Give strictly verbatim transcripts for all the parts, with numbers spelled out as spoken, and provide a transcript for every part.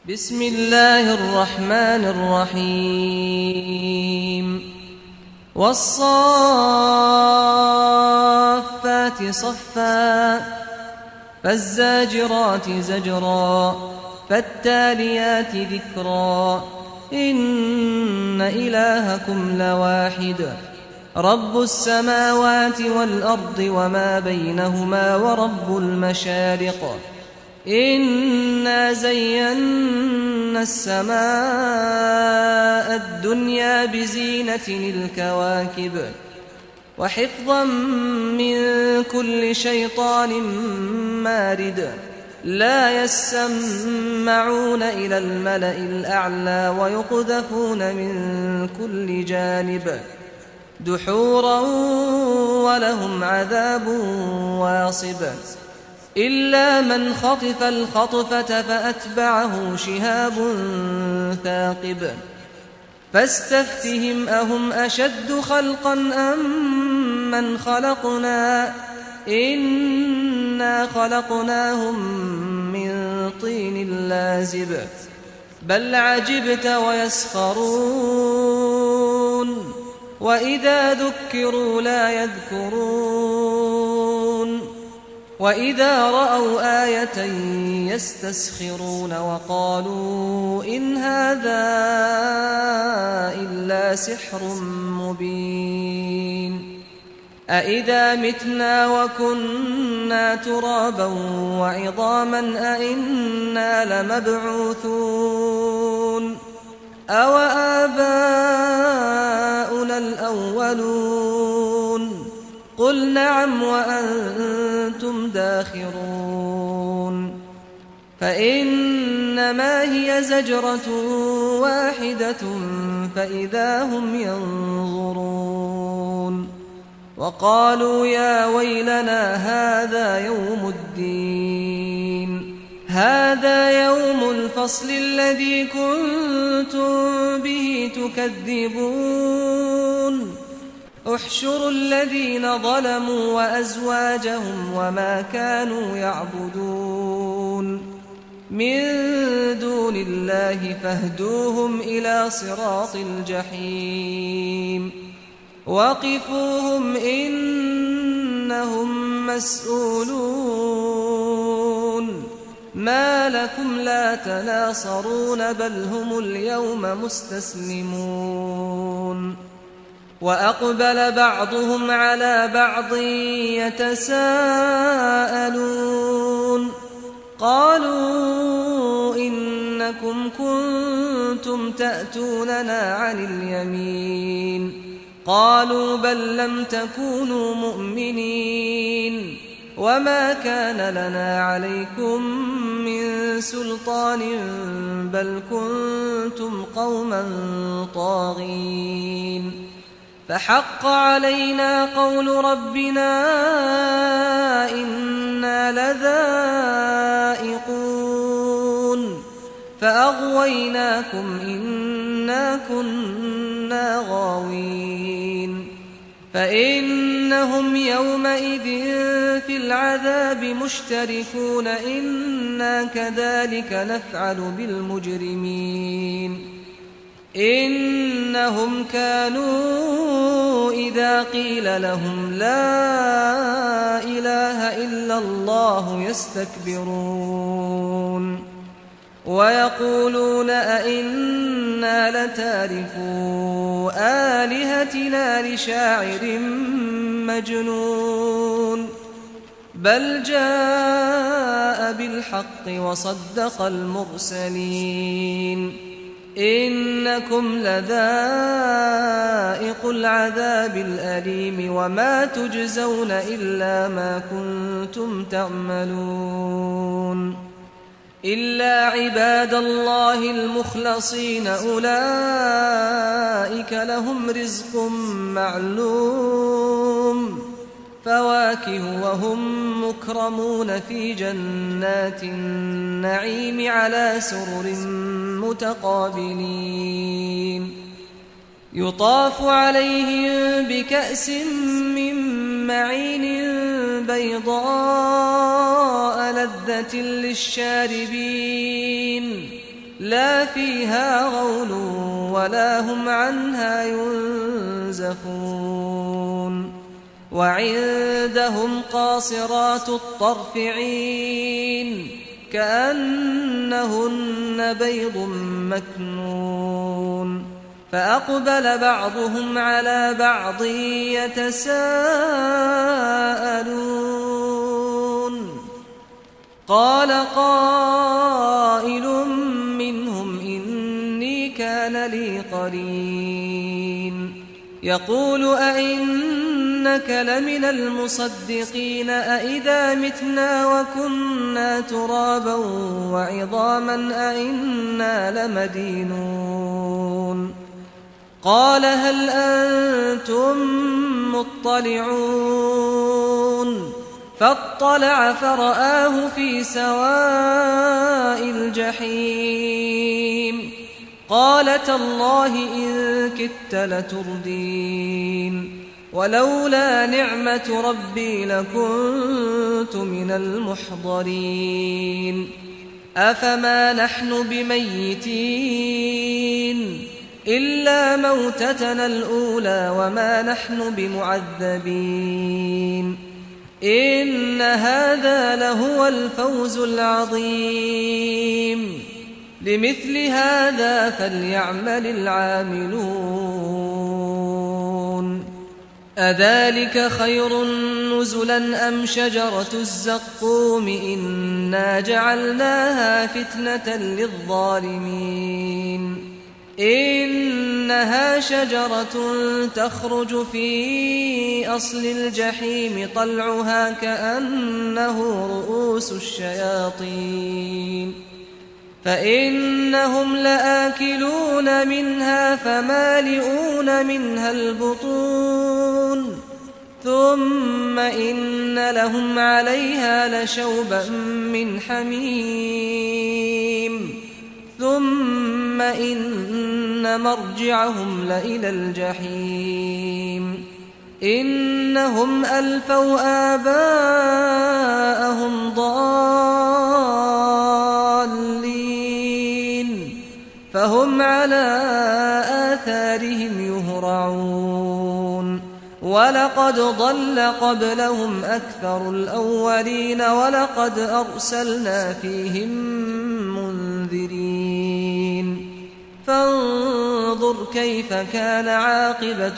بسم الله الرحمن الرحيم والصافات صفا فالزاجرات زجرا فالتاليات ذكرا إن إلهكم لواحد رب السماوات والأرض وما بينهما ورب المشارق إنا زينا السماء الدنيا بزينة الكواكب وحفظا من كل شيطان مارد لا يسمعون إلى الملأ الأعلى ويقذفون من كل جانب دحورا ولهم عذاب واصب إلا من خطف الخطفة فأتبعه شهاب ثاقب فاستفتهم أهم أشد خلقا أم من خلقنا إنا خلقناهم من طين لازب بل عجبت ويسخرون وإذا ذكروا لا يذكرون وإذا رأوا آية يستسخرون وقالوا إن هذا إلا سحر مبين أإذا متنا وكنا ترابا وعظاما أإنا لمبعوثون أو آباؤنا الأولون قل نعم وأنتم داخرون فإنما هي زجرة واحدة فإذا هم ينظرون وقالوا يا ويلنا هذا يوم الدين هذا يوم الفصل الذي كنتم به تكذبون احشروا الذين ظلموا وأزواجهم وما كانوا يعبدون من دون الله فاهدوهم إلى صراط الجحيم وقفوهم إنهم مسؤولون ما لكم لا تناصرون بل هم اليوم مستسلمون وأقبل بعضهم على بعض يتساءلون قالوا إنكم كنتم تأتوننا عن اليمين قالوا بل لم تكونوا مؤمنين وما كان لنا عليكم من سلطان بل كنتم قوما طاغين فحق علينا قول ربنا إنا لذائقون فأغويناكم إنا كنا غاوين فإنهم يومئذ في العذاب مشتركون إنا كذلك نفعل بالمجرمين إنهم كانوا إذا قيل لهم لا إله إلا الله يستكبرون ويقولون أئنا لتاركو آلهتنا لشاعر مجنون بل جاء بالحق وصدق المرسلين إنكم لذائق العذاب الأليم وما تجزون إلا ما كنتم تعملون إلا عباد الله المخلصين أولئك لهم رزق معلوم فواكه وهم مكرمون في جنات النعيم على سرر متقابلين يطاف عليهم بكأس من معين بيضاء لذة للشاربين لا فيها غول ولا هم عنها ينزفون وعندهم قاصرات الطرف عين كأنهن بيض مكنون فأقبل بعضهم على بعض يتساءلون قال قائل منهم إني كان لي قرين يقول أئنك لمن المصدقين أئذا متنا وكنا ترابا وعظاما أئنا لمدينون قال هل أنتم مطلعون فاطلع فرآه في سواء الجحيم قال تالله إن كدت لتردين ولولا نعمة ربي لكنت من المحضرين أفما نحن بميتين إلا موتتنا الأولى وما نحن بمعذبين إن هذا لهو الفوز العظيم لمثل هذا فليعمل العاملون أذلك خير نزلا أم شجرة الزقوم إنا جعلناها فتنة للظالمين إنها شجرة تخرج في أصل الجحيم طلعها كأنه رؤوس الشياطين فإنهم لآكلون منها فمالئون منها البطون ثم إن لهم عليها لشوبا من حميم ثم إن مرجعهم لإلى الجحيم إنهم ألفوا آباءهم ضالين فهم على آثارهم يهرعون ولقد ضل قبلهم أكثر الأولين ولقد أرسلنا فيهم منذرين فانظر كيف كان عاقبة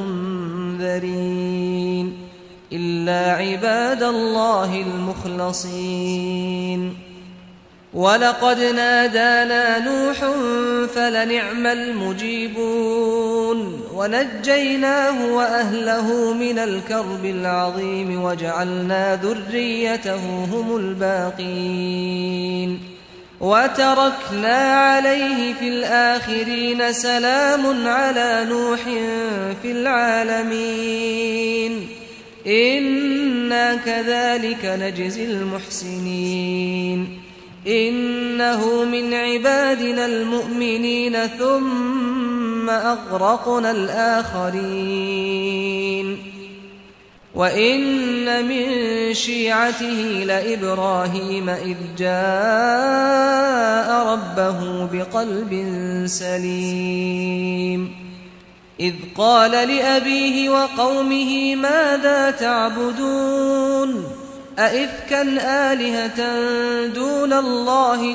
المنذرين إلا عباد الله المخلصين ولقد نادانا نوح فلنعم المجيبون ونجيناه وأهله من الكرب العظيم وجعلنا ذريته هم الباقين وتركنا عليه في الآخرين سلام على نوح في العالمين إنا كذلك نجزي المحسنين إنه من عبادنا المؤمنين ثم أغرقنا الآخرين وإن من شيعته لإبراهيم إذ جاء ربه بقلب سليم إذ قال لأبيه وقومه ماذا تعبدون أئفكا آلهة دون الله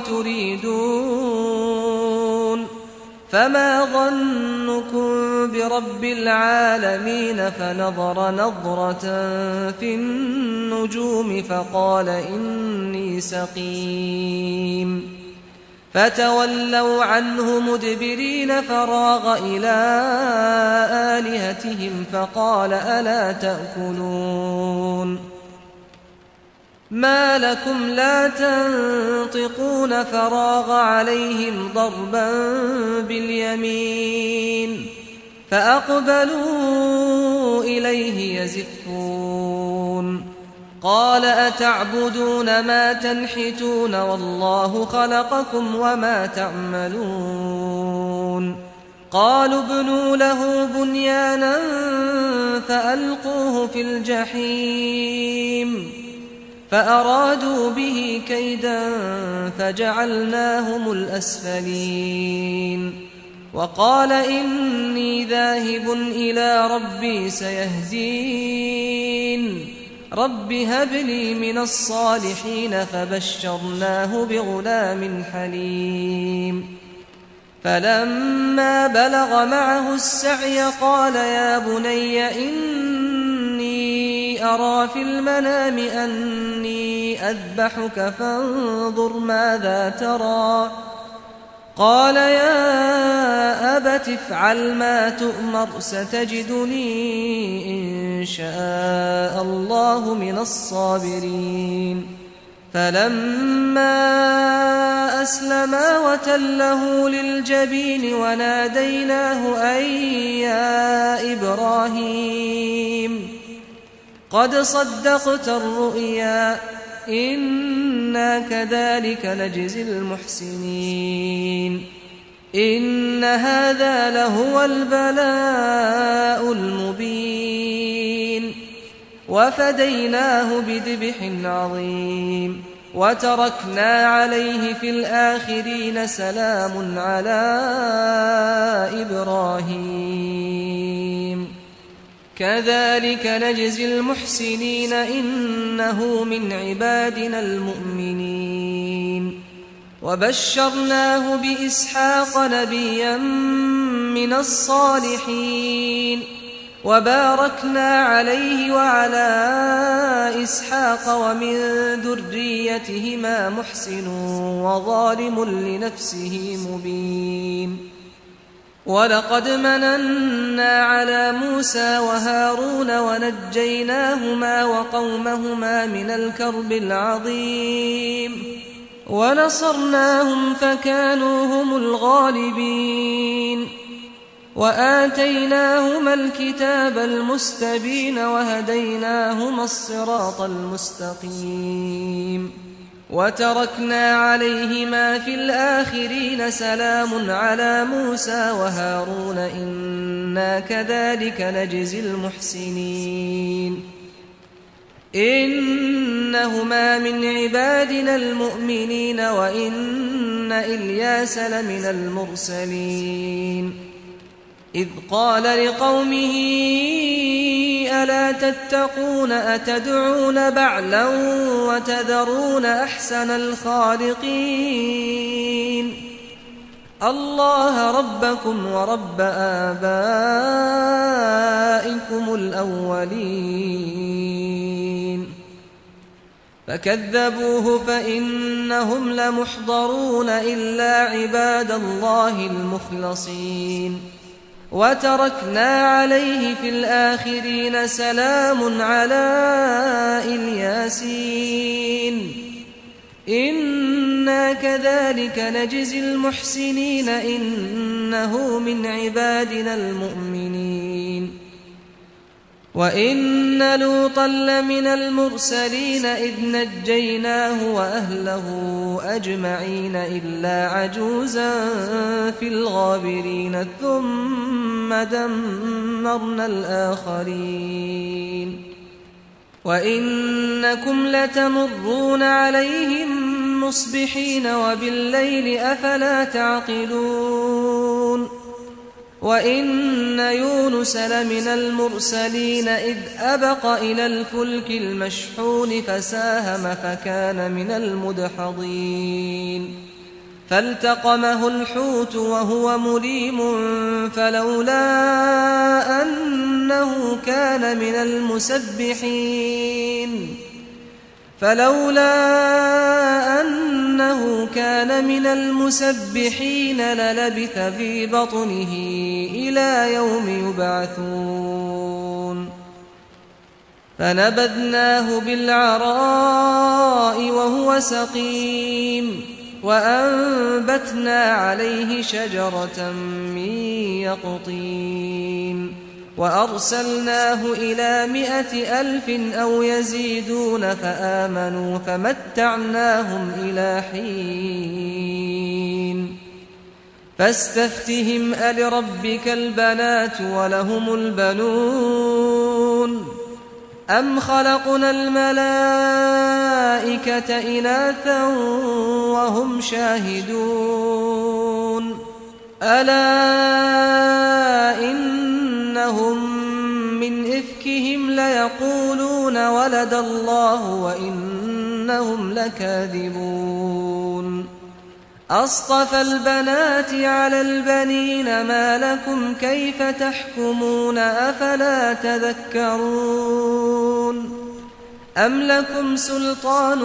تريدون فما ظنكم برب العالمين فنظر نظرة في النجوم فقال إني سقيم فتولوا عنه مدبرين فراغ إلى آلهتهم فقال ألا تأكلون ما لكم لا تنطقون فراغ عليهم ضربا باليمين فأقبلوا إليه يزفون قال أتعبدون ما تنحتون والله خلقكم وما تعملون قالوا ابنوا له بنيانا فألقوه في الجحيم فأرادوا به كيدا فجعلناهم الأسفلين وقال إني ذاهب إلى ربي سيهدين رب هب لي من الصالحين فبشرناه بغلام حليم فلما بلغ معه السعي قال يا بني إني أرى في المنام أني أذبحك فانظر ماذا ترى قال يا أبت افعل ما تؤمر ستجدني إن شاء الله من الصابرين فلما أسلما وتله للجبين وناديناه أن يا إبراهيم قد صدقت الرؤيا إنا كذلك نجزي المحسنين إن هذا لهو البلاء المبين وفديناه بذبح عظيم وتركنا عليه في الآخرين سلام على إبراهيم كذلك نجزي المحسنين إنه من عبادنا المؤمنين وبشرناه بإسحاق نبيا من الصالحين وباركنا عليه وعلى إسحاق ومن ذريتهما محسن وظالم لنفسه مبين ولقد مننا على موسى وهارون ونجيناهما وقومهما من الكرب العظيم ونصرناهم فكانوا هم الغالبين وآتيناهما الكتاب المستبين وهديناهما الصراط المستقيم وتركنا عليهما في الآخرين سلام على موسى وهارون إنا كذلك نجزي المحسنين إنهما من عبادنا المؤمنين وإن إلياس لمن المرسلين إذ قال لقومه ألا تتقون أتدعون بعلا وتذرون أحسن الخالقين الله ربكم ورب آبائكم الأولين فكذبوه فإنهم لمحضرون إلا عباد الله المخلصين وتركنا عليه في الآخرين سلام على الياسين إنا كذلك نجزي المحسنين إنه من عبادنا المؤمنين وإن لوطا لمن المرسلين إذ نجيناه وأهله أجمعين إلا عجوزا في الغابرين ثم دمرنا الآخرين وإنكم لتمرون عليهم مصبحين وبالليل أفلا تعقلون وإن يونس لمن المرسلين إذ أبق إلى الفلك المشحون فساهم فكان من المدحضين فالتقمه الحوت وهو مليم فلولا أنه كان من المسبحين فلولا أنه كان من المسبحين للبث في بطنه إلى يوم يبعثون فنبذناه بالعراء وهو سقيم وأنبتنا عليه شجرة من يقطين وأرسلناه إلى مائة ألف أو يزيدون فآمنوا فمتعناهم إلى حين فاستفتهم ألربك البنات ولهم البنون أم خلقنا الملائكة إناثا وهم شاهدون ألا إنهم من إفكهم ليقولون ولد الله وإنهم لكاذبون أصطفى البنات على البنين ما لكم كيف تحكمون أفلا تذكرون أم لكم سلطان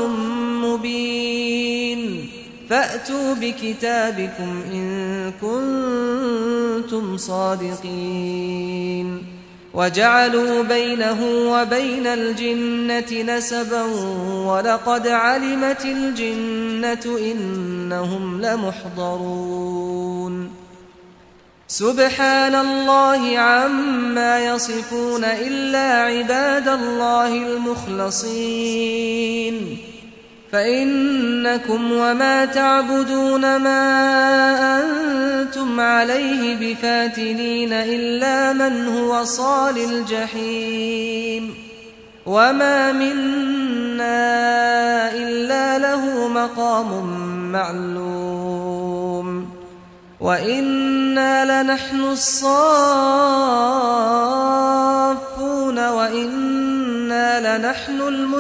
مبين فأتوا بكتابكم إن كنتم صادقين وجعلوا بينه وبين الجنة نسبا ولقد علمت الجنة إنهم لمحضرون سبحان الله عما يصفون إلا عباد الله المخلصين فإنكم وما تعبدون ما أنتم عليه بفاتنين إلا من هو صال الجحيم وما منا إلا له مقام معلوم وإنا لنحن الصافون وإنا لنحن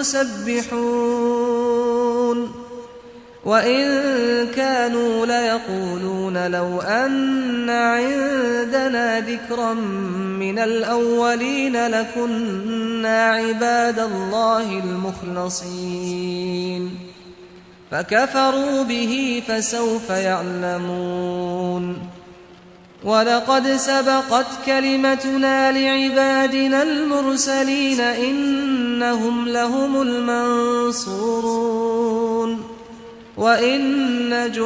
المسبحون وإن كانوا ليقولون لو أن عندنا ذكرا من الأولين لكنا عباد الله المخلصين فكفروا به فسوف يعلمون ولقد سبقت كلمتنا لعبادنا المرسلين إنهم لهم المنصورون وإن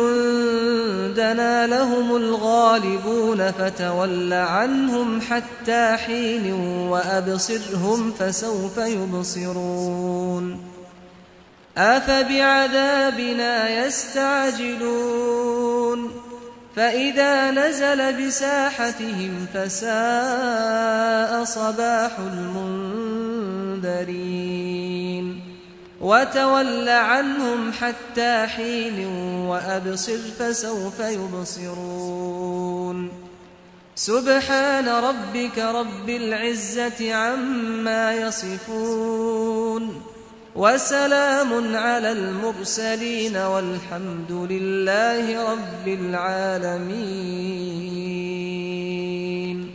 جندنا لهم الغالبون فتول عنهم حتى حين وأبصرهم فسوف يبصرون أفبعذابنا يستعجلون فإذا نزل بساحتهم فساء صباح المنذرين وتول عنهم حتى حين وأبصر فسوف يبصرون سبحان ربك رب العزة عما يصفون وسلام على المرسلين والحمد لله رب العالمين.